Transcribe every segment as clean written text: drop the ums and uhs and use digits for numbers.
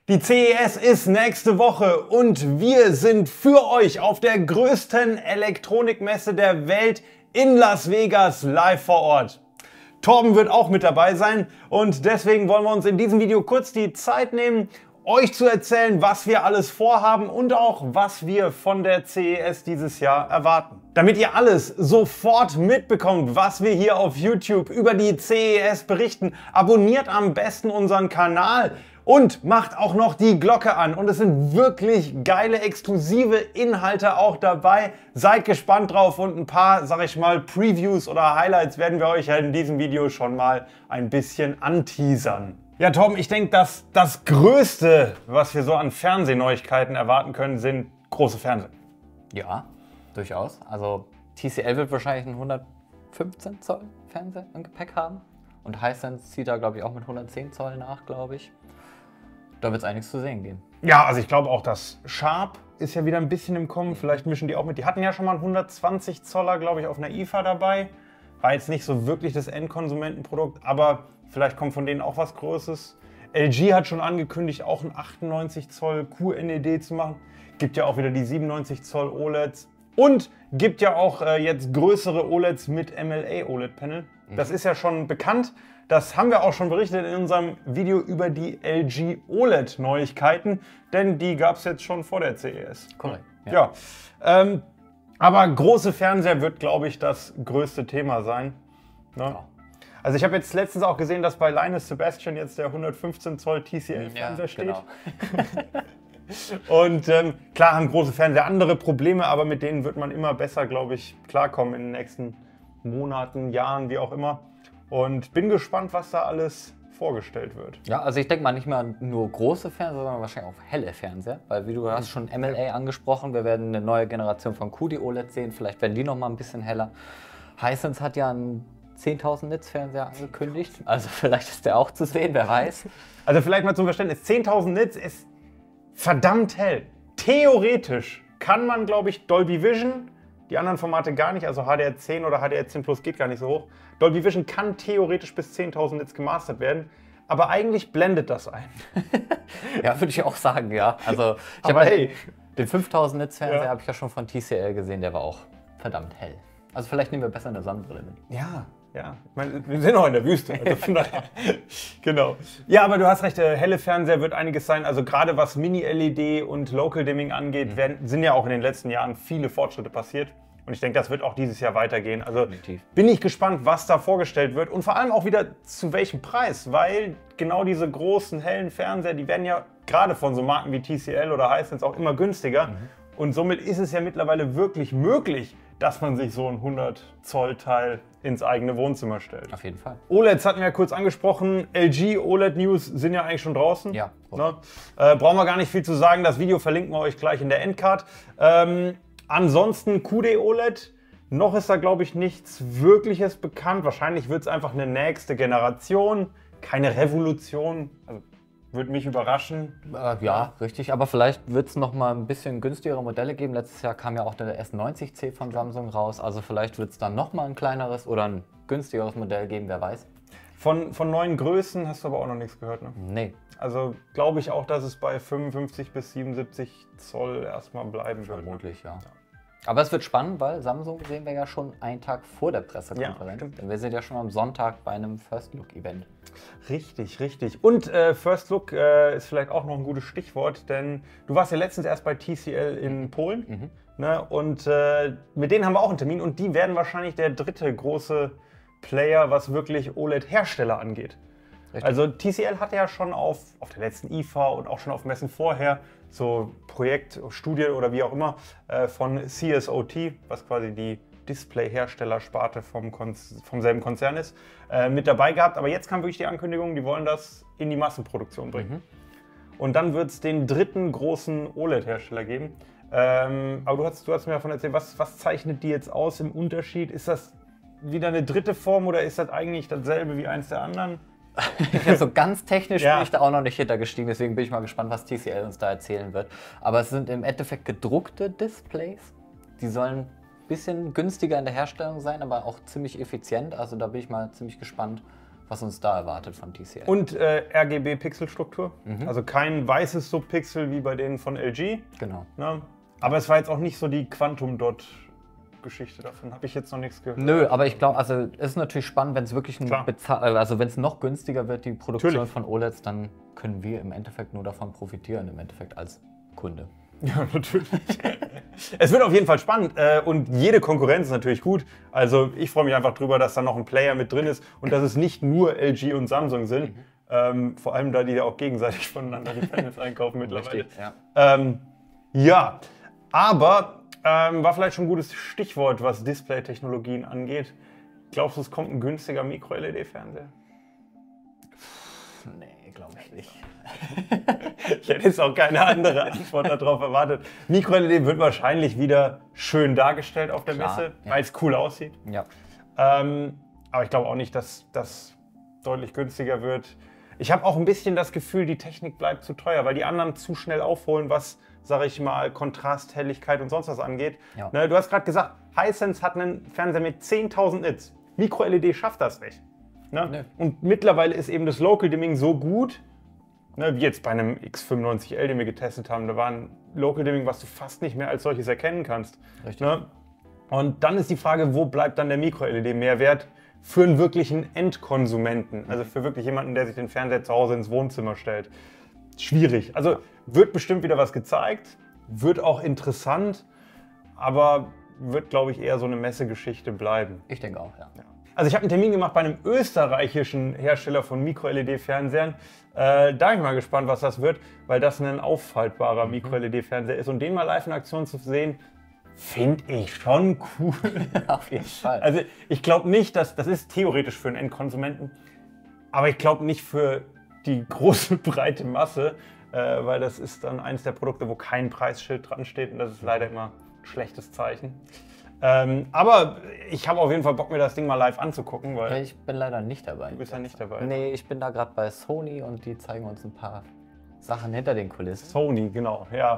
Die CES ist nächste Woche und wir sind für euch auf der größten Elektronikmesse der Welt in Las Vegas live vor Ort. Torben wird auch mit dabei sein und deswegen wollen wir uns in diesem Video kurz die Zeit nehmen, euch zu erzählen, was wir alles vorhaben und auch was wir von der CES dieses Jahr erwarten. Damit ihr alles sofort mitbekommt, was wir hier auf YouTube über die CES berichten, abonniert am besten unseren Kanal und macht auch noch die Glocke an. Und es sind wirklich geile, exklusive Inhalte auch dabei. Seid gespannt drauf und ein paar, sag ich mal, Previews oder Highlights werden wir euch ja in diesem Video schon mal ein bisschen anteasern. Ja, Torben, ich denke, dass das Größte, was wir so an Fernsehneuigkeiten erwarten können, sind große Fernseher. Ja, durchaus. Also TCL wird wahrscheinlich einen 115 Zoll Fernseher im Gepäck haben. Und Hisense zieht da, glaube ich, auch mit 110 Zoll nach, glaube ich. Da wird es einiges zu sehen geben. Ja, also ich glaube auch, das Sharp ist ja wieder ein bisschen im Kommen. Vielleicht mischen die auch mit. Die hatten ja schon mal einen 120 Zoller, glaube ich, auf einer IFA dabei. War jetzt nicht so wirklich das Endkonsumentenprodukt, aber vielleicht kommt von denen auch was Großes. LG hat schon angekündigt, auch einen 98 Zoll QNED zu machen. Gibt ja auch wieder die 97 Zoll OLEDs. Und gibt ja auch jetzt größere OLEDs mit MLA OLED-Panel. Das ist ja schon bekannt. Das haben wir auch schon berichtet in unserem Video über die LG OLED-Neuigkeiten, denn die gab es jetzt schon vor der CES. Korrekt. Ja. Aber große Fernseher wird, glaube ich, das größte Thema sein. Ne? Ja. Also ich habe jetzt letztens auch gesehen, dass bei Linus Sebastian jetzt der 115 Zoll TCL-Fernseher steht. Genau. Und klar haben große Fernseher andere Probleme, aber mit denen wird man immer besser, glaube ich, klarkommen in den nächsten Monaten, Jahren, wie auch immer. Und bin gespannt, was da alles vorgestellt wird. Ja, also ich denke mal nicht mal nur große Fernseher, sondern wahrscheinlich auch helle Fernseher. Weil wie du hast schon MLA angesprochen, wir werden eine neue Generation von QD-OLED sehen. Vielleicht werden die noch mal ein bisschen heller. Hisense hat ja einen 10.000 Nits Fernseher angekündigt. Also vielleicht ist der auch zu sehen, wer weiß. Also vielleicht mal zum Verständnis, 10.000 Nits ist verdammt hell. Theoretisch kann man, glaube ich, Dolby Vision, die anderen Formate gar nicht, also HDR10 oder HDR10 Plus geht gar nicht so hoch. Dolby Vision kann theoretisch bis 10.000 Nits gemastert werden, aber eigentlich blendet das ein. Ja, würde ich auch sagen, ja. Also ich Aber habe hey. den 5.000 Nits Fernseher Ja. habe ich ja schon von TCL gesehen, der war auch verdammt hell. Also vielleicht nehmen wir besser eine Sonnenbrille mit. Ja, ja. Ich meine, wir sind noch in der Wüste. Also von daher. Genau. Ja, aber du hast recht, helle Fernseher wird einiges sein. Also gerade was Mini-LED und Local Dimming angeht, sind ja auch in den letzten Jahren viele Fortschritte passiert. Und ich denke, das wird auch dieses Jahr weitergehen. Also Definitiv. bin ich gespannt, was da vorgestellt wird und vor allem auch wieder zu welchem Preis, weil genau diese großen, hellen Fernseher, die werden ja gerade von so Marken wie TCL oder Hisense auch immer günstiger. Und somit ist es ja mittlerweile wirklich möglich, dass man sich so ein 100 Zoll Teil ins eigene Wohnzimmer stellt. Auf jeden Fall. OLEDs hatten wir ja kurz angesprochen. LG OLED News sind ja eigentlich schon draußen. Ja. Ne? Brauchen wir gar nicht viel zu sagen. Das Video verlinken wir euch gleich in der Endcard. Ansonsten QD OLED. Noch ist da, glaube ich, nichts Wirkliches bekannt. Wahrscheinlich wird es einfach eine nächste Generation. Keine Revolution. Also, würde mich überraschen. Ja, richtig. Aber vielleicht wird es noch mal ein bisschen günstigere Modelle geben. Letztes Jahr kam ja auch der S90C von Samsung raus. Also vielleicht wird es dann noch mal ein kleineres oder ein günstigeres Modell geben, wer weiß. Von neuen Größen hast du aber auch noch nichts gehört, ne? Nee, Also glaube ich auch, dass es bei 55 bis 77 Zoll erstmal bleiben wird. vermutlich, ja. Aber es wird spannend, weil Samsung sehen wir ja schon einen Tag vor der Pressekonferenz. Ja, stimmt. Denn wir sind ja schon am Sonntag bei einem First Look Event. Richtig, richtig. Und First Look ist vielleicht auch noch ein gutes Stichwort, denn du warst ja letztens erst bei TCL in Polen. Ne? Und mit denen haben wir auch einen Termin und die werden wahrscheinlich der dritte große Player, was wirklich OLED-Hersteller angeht. Richtig. Also TCL hatte ja schon auf der letzten IFA und auch schon auf Messen vorher so Projektstudien oder wie auch immer von CSOT, was quasi die Display-Herstellersparte vom selben Konzern ist, mit dabei gehabt. Aber jetzt kam wirklich die Ankündigung, die wollen das in die Massenproduktion bringen. Und dann wird es den dritten großen OLED-Hersteller geben. Aber du hast mir davon erzählt, was zeichnet die jetzt aus im Unterschied? Ist das wieder eine dritte Form oder ist das eigentlich dasselbe wie eins der anderen? Ja, so ganz technisch Ja. bin ich da auch noch nicht hintergestiegen, deswegen bin ich mal gespannt, was TCL uns da erzählen wird. Aber es sind im Endeffekt gedruckte Displays. Die sollen ein bisschen günstiger in der Herstellung sein, aber auch ziemlich effizient. Also da bin ich mal ziemlich gespannt, was uns da erwartet von TCL. Und RGB-Pixelstruktur. Also kein weißes Subpixel wie bei denen von LG. Genau. Ne? Aber es war jetzt auch nicht so die Quantum Dot Geschichte, davon habe ich jetzt noch nichts gehört. Nö, aber ich glaube, also es ist natürlich spannend, wenn es wirklich also wenn es noch günstiger wird, die Produktion von OLEDs, dann können wir im Endeffekt nur davon profitieren, im Endeffekt als Kunde. Ja, natürlich. Es wird auf jeden Fall spannend und jede Konkurrenz ist natürlich gut. Also ich freue mich einfach drüber, dass da noch ein Player mit drin ist und dass es nicht nur LG und Samsung sind. Vor allem, da die ja auch gegenseitig voneinander die Panels einkaufen mittlerweile. Richtig, ja. Ja, aber war vielleicht schon ein gutes Stichwort, was Display-Technologien angeht. Glaubst du, es kommt ein günstiger Micro-LED-Fernseher? Nee, glaube ich nicht. Ich hätte jetzt auch keine andere Antwort darauf erwartet. Micro-LED wird wahrscheinlich wieder schön dargestellt auf der Messe, weil es cool aussieht. Ja. Aber ich glaube auch nicht, dass das deutlich günstiger wird. Ich habe auch ein bisschen das Gefühl, die Technik bleibt zu teuer, weil die anderen zu schnell aufholen, was, sage ich mal, Kontrast, Helligkeit und sonst was angeht. Ja. Ne, du hast gerade gesagt, Hisense hat einen Fernseher mit 10.000 Nits. Micro-LED schafft das nicht. Ne? Nee. Und mittlerweile ist eben das Local Dimming so gut, ne, wie jetzt bei einem X95L, den wir getestet haben. Da war ein Local Dimming, was du fast nicht mehr als solches erkennen kannst. Richtig. Ne? Und dann ist die Frage, wo bleibt dann der Micro-LED-Mehrwert für einen wirklichen Endkonsumenten? Also für wirklich jemanden, der sich den Fernseher zu Hause ins Wohnzimmer stellt. Schwierig. Also wird bestimmt wieder was gezeigt, wird auch interessant, aber wird, glaube ich, eher so eine Messegeschichte bleiben. Ich denke auch, ja. Also ich habe einen Termin gemacht bei einem österreichischen Hersteller von Micro-LED-Fernsehern. Da bin ich mal gespannt, was das wird, weil das ein auffaltbarer Micro-LED-Fernseher ist. Und den mal live in Aktion zu sehen, finde ich schon cool. Auf jeden Fall. Also ich glaube nicht, dass das ist theoretisch für einen Endkonsumenten, aber ich glaube nicht für die große, breite Masse, weil das ist dann eines der Produkte, wo kein Preisschild dran steht und das ist leider immer ein schlechtes Zeichen. Aber ich habe auf jeden Fall Bock, mir das Ding mal live anzugucken. Weil ich bin leider nicht dabei. Du bist ja nicht dabei. Nee, ich bin da gerade bei Sony und die zeigen uns ein paar Sachen hinter den Kulissen. Sony, genau, ja.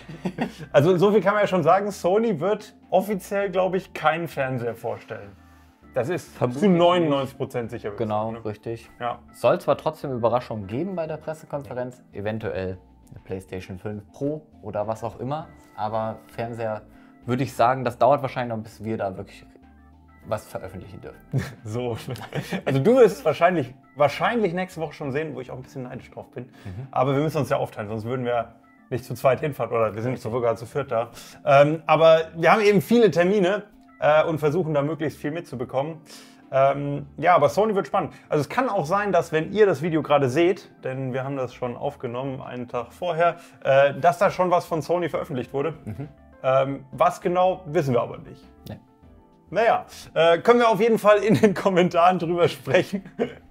Also so viel kann man ja schon sagen, Sony wird offiziell, glaube ich, keinen Fernseher vorstellen. Das ist zu 99% sicher. Genau, ne? Richtig. Ja. Soll zwar trotzdem Überraschungen geben bei der Pressekonferenz, eventuell eine PlayStation 5 Pro oder was auch immer, aber Fernseher würde ich sagen, das dauert wahrscheinlich noch, bis wir da wirklich was veröffentlichen dürfen. So, also du wirst es wahrscheinlich nächste Woche schon sehen, wo ich auch ein bisschen neidisch drauf bin. Aber wir müssen uns ja aufteilen, sonst würden wir nicht zu zweit hinfahren oder wir sind nicht sogar zu viert da. Aber wir haben eben viele Termine und versuchen da möglichst viel mitzubekommen. Ja, aber Sony wird spannend. Also es kann auch sein, dass wenn ihr das Video gerade seht, denn wir haben das schon aufgenommen einen Tag vorher, dass da schon was von Sony veröffentlicht wurde. Was genau, wissen wir aber nicht. Nee. Naja, können wir auf jeden Fall in den Kommentaren drüber sprechen.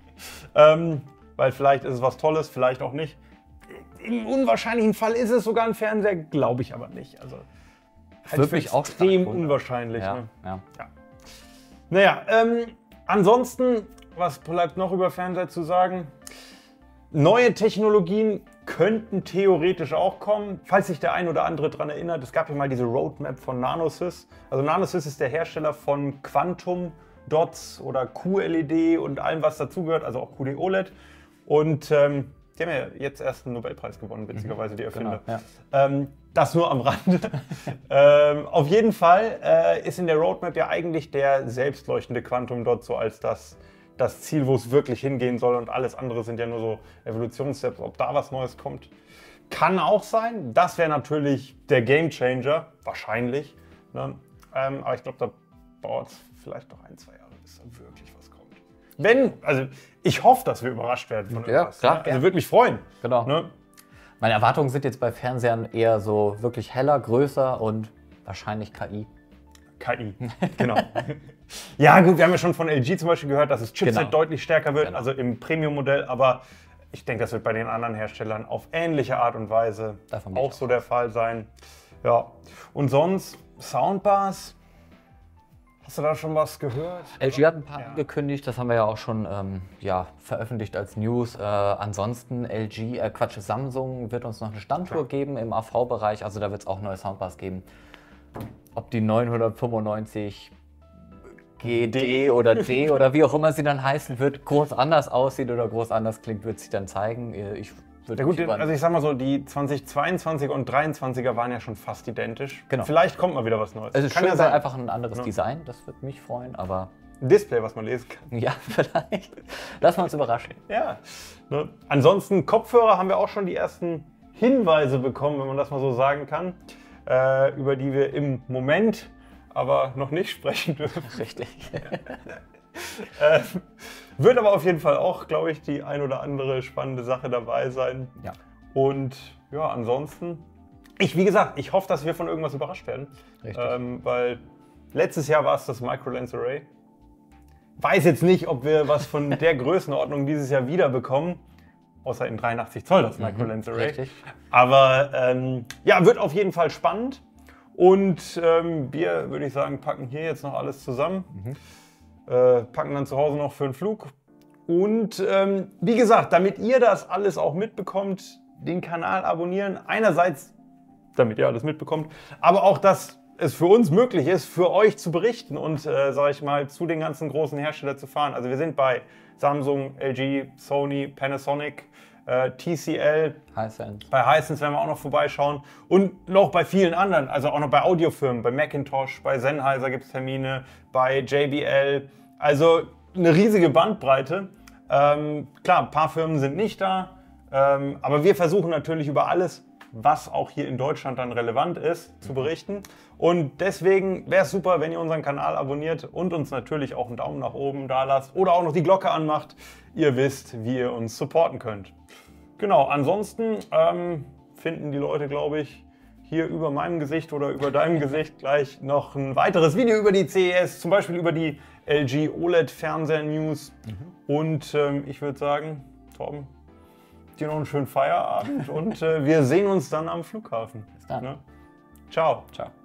Weil vielleicht ist es was Tolles, vielleicht auch nicht. Im unwahrscheinlichen Fall ist es sogar ein Fernseher, glaube ich aber nicht. Also wirklich auch extrem unwahrscheinlich. Ja, ne? ja. Naja, ansonsten, was bleibt noch über Fernseher zu sagen? Neue Technologien könnten theoretisch auch kommen, falls sich der ein oder andere daran erinnert. Es gab ja mal diese Roadmap von Nanosys. Also Nanosys ist der Hersteller von Quantum Dots oder QLED und allem, was dazugehört, also auch QD OLED. Und die haben ja jetzt erst einen Nobelpreis gewonnen, witzigerweise die Erfinder. Genau, ja. Das nur am Rande. Auf jeden Fall ist in der Roadmap ja eigentlich der selbstleuchtende Quantum Dot so als das Ziel, wo es wirklich hingehen soll und alles andere sind ja nur so Evolutionssteps. Ob da was Neues kommt, kann auch sein. Das wäre natürlich der Gamechanger, wahrscheinlich. Ne? Aber ich glaube, da dauert es vielleicht noch 1-2 Jahre, bis da wirklich was kommt. Also ich hoffe, dass wir überrascht werden von irgendwas. Klar, ne? Also würde mich freuen. Genau. Ne? Meine Erwartungen sind jetzt bei Fernsehern eher so wirklich heller, größer und wahrscheinlich KI. KI, genau. Ja gut, wir haben ja schon von LG zum Beispiel gehört, dass das Chipset deutlich stärker wird, also im Premium-Modell, aber ich denke, das wird bei den anderen Herstellern auf ähnliche Art und Weise auch so der Fall sein. Ja, und sonst Soundbars, hast du da schon was gehört? LG hat ein paar angekündigt, das haben wir ja auch schon veröffentlicht als News. Ansonsten Samsung wird uns noch eine Standtour geben im AV-Bereich, also da wird es auch neue Soundbars geben. Ob die 995 GD oder D oder wie auch immer sie dann heißen wird, groß anders aussieht oder groß anders klingt, wird sich dann zeigen. Ich würde Ja gut, also ich sag mal so, die 2022 und 23er waren ja schon fast identisch. Genau. Vielleicht kommt mal wieder was Neues. Es ist Kann schön, ja sein. einfach ein anderes Design, das würde mich freuen, aber Ein Display, was man lesen kann. ja, vielleicht. Lassen wir uns überraschen. Ja. Ne? Ansonsten, Kopfhörer haben wir auch schon die ersten Hinweise bekommen, wenn man das mal so sagen kann, über die wir im Moment aber noch nicht sprechen dürfen. Richtig. Wird aber auf jeden Fall auch, glaube ich, die ein oder andere spannende Sache dabei sein. Ja. Und ja, ansonsten, wie gesagt, ich hoffe, dass wir von irgendwas überrascht werden. Richtig. Weil letztes Jahr war es das Micro-Lens Array. Weiß jetzt nicht, ob wir was von der Größenordnung dieses Jahr wieder bekommen. Außer in 83 Zoll das Micro-Lens Array. Richtig. Aber ja, wird auf jeden Fall spannend. Und wir, würde ich sagen, packen hier jetzt noch alles zusammen. Packen dann zu Hause noch für den Flug. Und wie gesagt, damit ihr das alles auch mitbekommt, den Kanal abonnieren. Einerseits, damit ihr alles mitbekommt, aber auch, dass es für uns möglich ist, für euch zu berichten und, sage ich mal, zu den ganzen großen Herstellern zu fahren. Also wir sind bei Samsung, LG, Sony, Panasonic, TCL. Hisense. Bei Hisense werden wir auch noch vorbeischauen und noch bei vielen anderen, also auch noch bei Audiofirmen, bei Macintosh, bei Sennheiser gibt es Termine, bei JBL, also eine riesige Bandbreite. Klar, ein paar Firmen sind nicht da, aber wir versuchen natürlich über alles, was auch hier in Deutschland dann relevant ist, zu berichten. Und deswegen wäre es super, wenn ihr unseren Kanal abonniert und uns natürlich auch einen Daumen nach oben da lasst oder auch noch die Glocke anmacht. Ihr wisst, wie ihr uns supporten könnt. Genau, ansonsten finden die Leute, glaube ich, hier über meinem Gesicht oder über deinem Gesicht gleich noch ein weiteres Video über die CES, zum Beispiel über die LG OLED-Fernseher-News. Und ich würde sagen, Torben, dir noch einen schönen Feierabend und wir sehen uns dann am Flughafen. Bis dann. Ne? Ciao. Ciao.